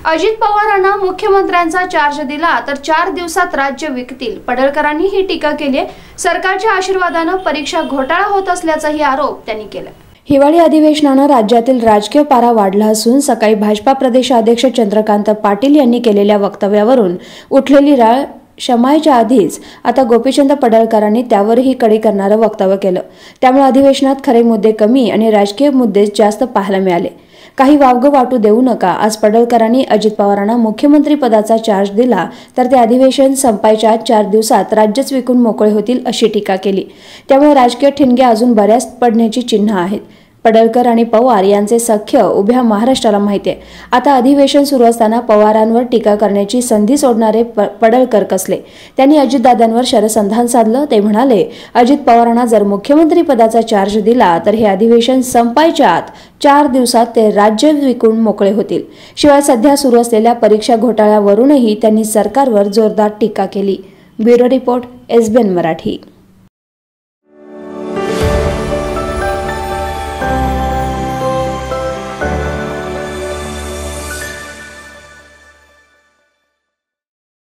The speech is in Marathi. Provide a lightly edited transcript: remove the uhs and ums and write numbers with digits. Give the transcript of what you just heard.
अजित पवारांना मुख्यमंत्र्यांचा चार्ज दिला तर 4 दिवसात राज्य विकतील. पडळकरांनी ही टीका केली. सरकारच्या आशीर्वादाने परीक्षा घोटाळा होत असल्याचाही आरोप त्यांनी केला. हिवाळी अधिवेशनाने राज्यातील राजकीय पारा वाढला असून सकाळी भाजपा प्रदेशाध्यक्ष चंद्रकांत पाटील यांनी केलेल्या वक्तव्यावरून उठलेली राळ शमायच्या आधीच आता गोपीचंद पडळकरांनी त्यावरही कडी करणारं वक्तव्य केलं. त्यामुळे अधिवेशनात खरे मुद्दे कमी आणि राजकीय मुद्दे जास्त पाहायला मिळाले. काही वावगं वाटू देऊ नका. आज पडळकरांनी अजित पवारांना मुख्यमंत्री पदाचा चार्ज दिला तर ते अधिवेशन संपायच्या 4 दिवसात राज्यच विकून मोकळे होतील अशी टीका केली. त्यामुळे राजकीय ठिणगे अजून बऱ्याच पडण्याची चिन्ह आहेत. पडळकर आणि पवार यांचे सख्य उभ्या महाराष्ट्राला माहिती आहे. आता अधिवेशन सुरू असताना पवारांवर टीका करण्याची संधी सोडणारे पडळकर कसले. त्यांनी अजितदादांवर शरसंधान साधलं. ते म्हणाले, अजित पवारांना जर मुख्यमंत्री पदाचा चार्ज दिला तर हे अधिवेशन संपायच्या आत 4 दिवसात ते राज्य विकून मोकळे होतील. शिवाय सध्या सुरू असलेल्या परीक्षा घोटाळ्यावरूनही त्यांनी सरकारवर जोरदार टीका केली. Bureau report, SBN Marathi.